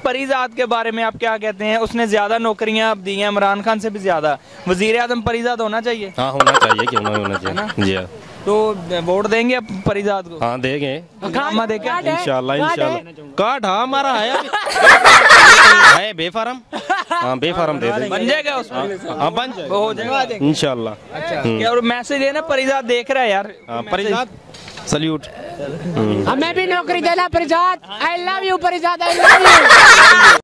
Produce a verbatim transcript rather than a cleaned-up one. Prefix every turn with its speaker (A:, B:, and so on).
A: परिजात के बारे में आप क्या कहते हैं? उसने ज्यादा नौकरियां दी हैं इमरान खान से भी ज्यादा। वजीर आजम परिजात होना चाहिए।
B: हाँ होना चाहिए, क्यों ना होना चाहिए जी। हाँ
A: तो वोट देंगे आप परिजात को?
B: हाँ देंगे
A: इंशाल्लाह
B: इंशाल्लाह इंशाल्लाह। कार्ड हाँ हमारा है है बेफारम। हाँ बेफारम दे देंगे,
A: बन जाएगा उसमें।
B: हाँ बन जाएगा,
A: हो जाएगा
B: इंशाल्लाह।
A: अच्छा और मैसेज है ना, परिजात देख रहा है यार।
B: परिजात सल्यूट।
C: हमें भी नौकरी देना Parijat. I love you Parijat, I love you.